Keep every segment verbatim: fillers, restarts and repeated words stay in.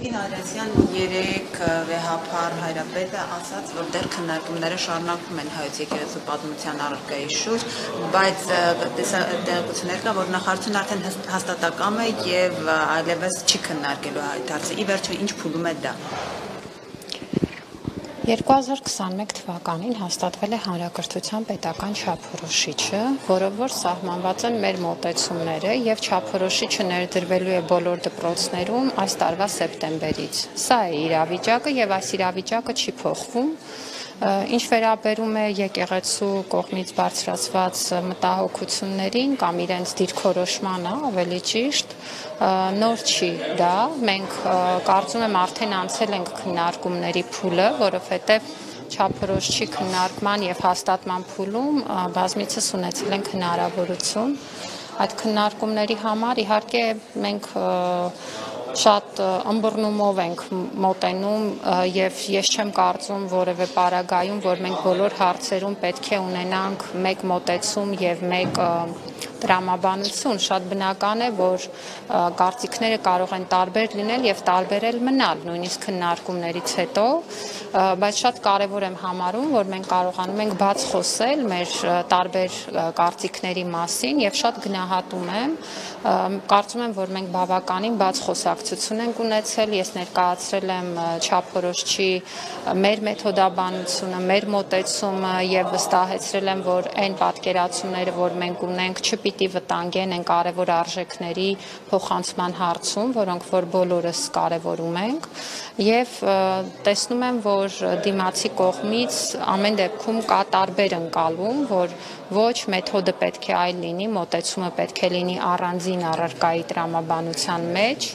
Տիկին Ադրասյան երեք վեհապար հայրապետը ասաց, որ դեռ քննարկումները շարունակվում են հայոց եկեղեցու պատմության առարկայի շուրջ, բայց տեղեկություններ կա, որ նախարարությունն արդեն հաստատակամ է եւ այլևս չի քննարկելու այդ հարցը։ Ի վերջո ինչ փուլում է դա։ երկու հազար քսաներեք թվականին հաստատվել է հանրակրթության պետական չափորոշիչը, որով որ սահմանված են մեր մոտեցումները եւ չափորոշիչը ներդրվելու է բոլոր դպրոցներում այս տարվա սեպտեմբերից։ Սա է իրավիճակը եւ այս իրավիճակը չի փոխվում։ Ինչ վերաբերում է եկեղեցու կողմից բարձրացված մտահոգություններին կամ իրենց դիրքորոշմանը, ավելի ճիշտ, նոր չի դա, մենք կարծում եմ արդեն անցել ենք քննարկումների փուլը, որովհետև չափորոշիչի քննարկման եւ հաստատման փուլում բազմիցս ունեցել ենք հնարավորություն այդ քննարկումների համար իհարկե մենք շատ ըմբռնումով ենք մոտենում եւ ես չեմ կարծում որևէ պարագայում, որ մենք բոլոր հարցերում պետք է ունենանք մեկ մոտեցում եւ մեկ տրամաբանություն, շատ բնական է, որ կարծիքները կարող են տարբեր լինել եւ տարբեր էլ մնալ, նույնիսկ քննարկումներից հետո, բայց շատ կարեւոր եմ համարում, որ մենք կարողանում ենք բաց խոսել մեր տարբեր կարծիքների մասին եւ շատ գնահատում եմ, կարծում եմ, որ մենք բավականին բաց խոսակցություն ենք ունեցել, ես ներկայացրել եմ չափորոշիչի մեր մեթոդաբանությունը, մեր մոտեցումը եւ վստահեցրել եմ, որ այն պատկերացումները, որ մենք ունենք, չպիտի վտանգեն այն կարևոր արժեքների փոխանցման հարցում, որոնք որ բոլորս կարևորում ենք եւ տեսնում եմ, որ դիմացի կողմից ամեն դեպքում կա տարբեր ընկալում, որ ոչ մեթոդը պետք է այլ լինի, մոտեցումը պետք է լինի առանձին առարկայի տրամաբանության մեջ,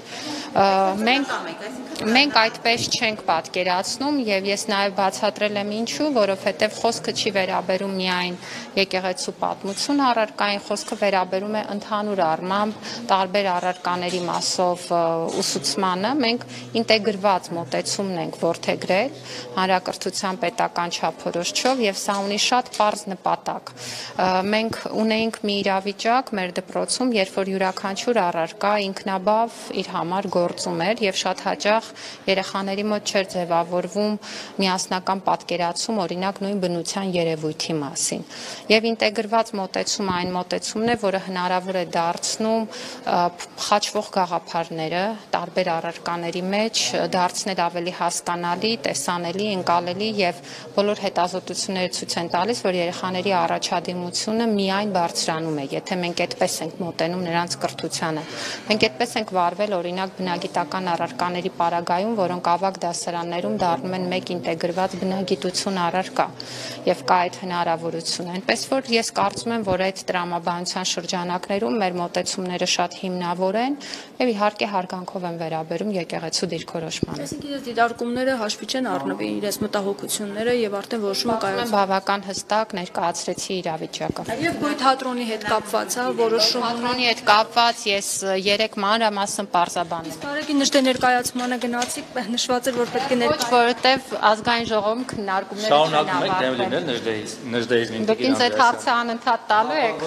մենք մենք այդպես չենք պատկերացնում եւ ես նաեւ բացատրել եմ ինչու, որովհետեւ խոսքը չի վերաբերում միայն եկեղեցու պատմություն առարկային, խոսքը վերաբերում է ընդհանուր առմամբ տարբեր առարկաների մասով ուսուցմանը, մենք ինտեգրված մոտեցումն ենք որդեգրել հանրակրթության պետական չափորոշիչով եւ սա ունի շատ պարզ նպատակ։ Մենք ունեինք մի իրավիճակ մեր դպրոցում, երբ որ յուրաքանչյուր առարկա ինքնաբավ իր համար գործում էր եւ շատ հաճախ երեխաների մոտ չէր ձևավորվում միասնական պատկերացում, օրինակ նույն բնության երևույթի մասին։ Եվ ինտեգրված մոտեցումը այն մոտեցումն է, որը հնարավոր է դարձնում խաչվող գաղափարները տարբեր առարկաների մեջ դարձնել ավելի հասկանալի, տեսանելի, ընկալելի եւ բոլոր հետազոտությունները ցույց են տալիս, որ երեխաների առաջադիմությունը միայն բարձրանում է, եթե մենք այդպես ենք մոտենում նրանց կրթությանը։ Մենք այդպես ենք վարվել օրինակ բնագիտական առարկաների պարագայում, որոնք ավագ դասարաններում դառնում են մեկ ինտեգրված բնագիտություն առարկա եւ կա այդ հնարավորությունը։ Այնպես որ ես կարծում եմ, որ այդ տրամաբանության շրջանակներում մեր մոտեցումները շատ հիմնավոր են եւ իհարկե հարգանքով են վերաբերում եկեղեցու դիրքորոշմանը։ Այսինքն այս դիտարկումները հաշվի չեն առնվի իրենց մտահոգությունները եւ արդեն որոշումը կայացնում։ Բավական հստակ ներկայացրեցի իրավիճակը։ Եվ գույ թատրոնի հետ կապված, հա, որոշում թատրոնի հետ կապված ես երեք մանրամասն պարզաբանել եմ։ Բարեկի նշտե ներկայացմանը գնացիք, նշված էր, որ պետք է Ոչ, որովհետև ազգային ժողովում քննարկումները շարունակում եք դեմ լինել նժդեից, նժդեից լինել։ Դուք ինձ այդ հարցը անընդհատ տալու եք։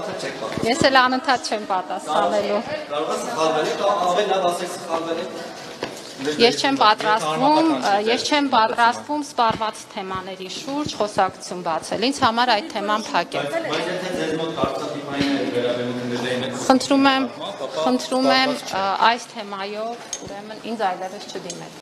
Ես էլ անընդհատ չեմ պատասխանելու։ Կարող է սխալվել կամ ավելի լավ ասեք սխալվել եք։ Ես չեմ պատրաստվում, ես չեմ պատրաստվում սպառված թեմաների շուրջ խոսակցություն բացել։ Ինձ համար այդ թեման փակ է։ Բայց եթե ձեզ մոտ կարծրատիպային է վերաբերում նժդեին։ Խնդրում եմ, խնդրում եմ այս թեմայով ուրեմն ինձ այլևս չդիմել։